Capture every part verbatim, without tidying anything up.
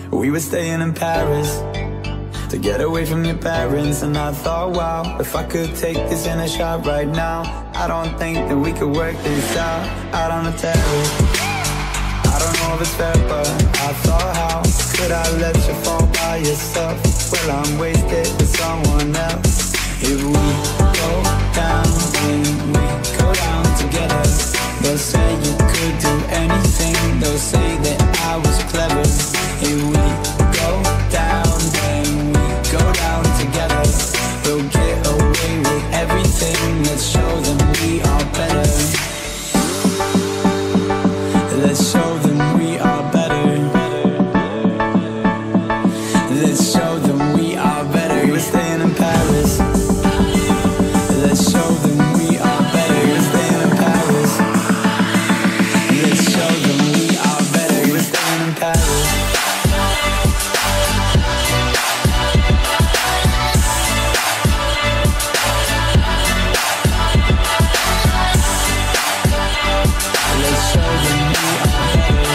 We were staying in Paris to get away from your parents. And I thought, wow, if I could take this in a shot right now, I don't think that we could work this out, out on the terrace. I don't know if it's fair, but I thought, how could I let you fall by yourself? Well, I'm wasted with someone else. If we go down, then we go down together. They'll say you could do anything, they'll say that I was clever. If we go down, then we go down together. We'll get away with everything, let's show them we are better. Let's show them we are better. Let's show them we are better. We're staying in Paris. Let's show them we are better. We're staying in Paris. Let's show them we are better. We're staying in Paris. Let's show them we are better.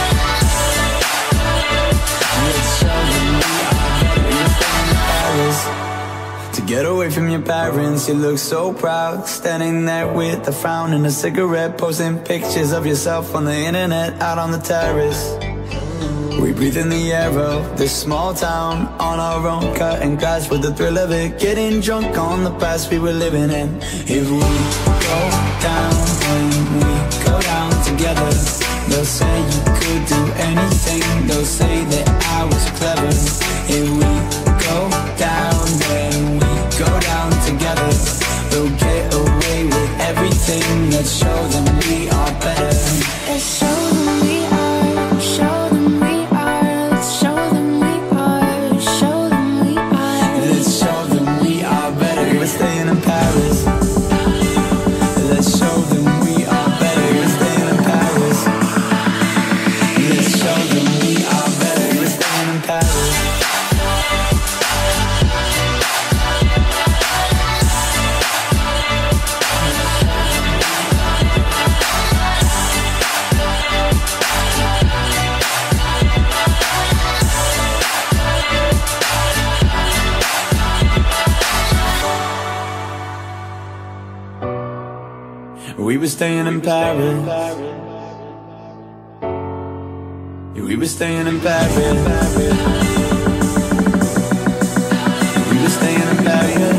Let's show them we are better. We're staying in Paris. To get away from your parents, you look so proud, standing there with a frown and a cigarette, posting pictures of yourself on the internet, out on the terrace. We breathe in the air of this small town, on our own, cutting glass with the thrill of it, getting drunk on the past we were living in. If we go down, then we go down together. They'll say you could do anything, they'll say that I was clever. If we go down, then we go down together. We'll get away with everything, let's show them we are better. Let's show them we are, show them we are, let's show them we are, show them we are. Let's show them we are better. We're staying in Paris. Let's show them we are better. We're staying in Paris. Let's show them we are better. We're staying in Paris. We were staying in Paris. We were staying in Paris. We were staying in Paris.